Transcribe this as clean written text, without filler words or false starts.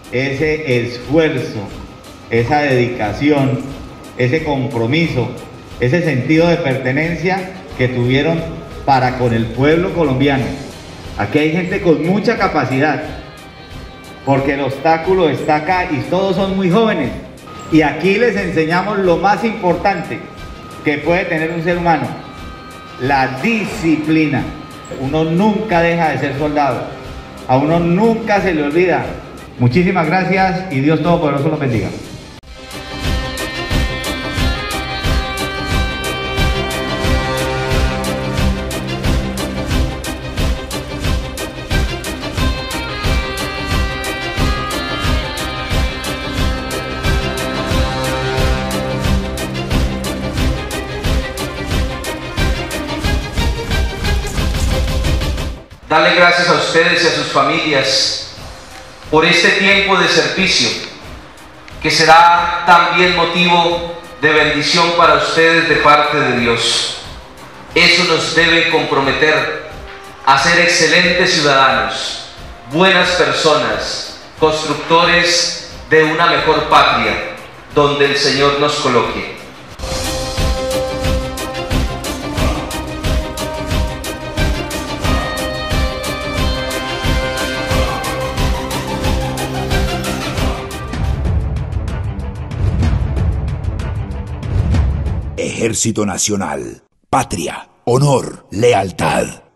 ese esfuerzo, esa dedicación, ese compromiso, ese sentido de pertenencia que tuvieron para con el pueblo colombiano. Aquí hay gente con mucha capacidad, porque el obstáculo está acá y todos son muy jóvenes. Y aquí les enseñamos lo más importante que puede tener un ser humano, la disciplina. Uno nunca deja de ser soldado, a uno nunca se le olvida. Muchísimas gracias y Dios Todopoderoso los bendiga. Darle gracias a ustedes y a sus familias por este tiempo de servicio, que será también motivo de bendición para ustedes de parte de Dios. Eso nos debe comprometer a ser excelentes ciudadanos, buenas personas, constructores de una mejor patria, donde el Señor nos coloque. Ejército Nacional, patria, honor, lealtad.